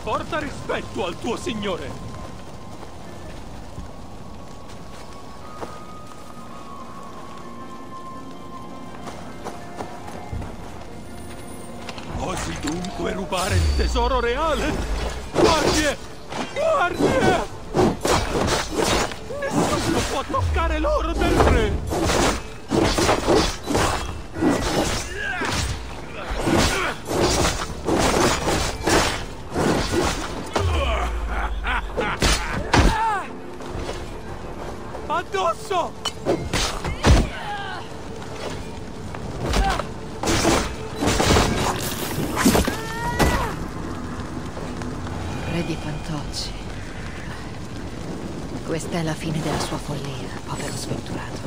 Porta rispetto al tuo signore! Osi dunque rubare il tesoro reale? Guardie! Guardie! Nessuno può toccare l'oro del re! Addosso! Re di fantocci. Questa è la fine della sua follia, povero sventurato.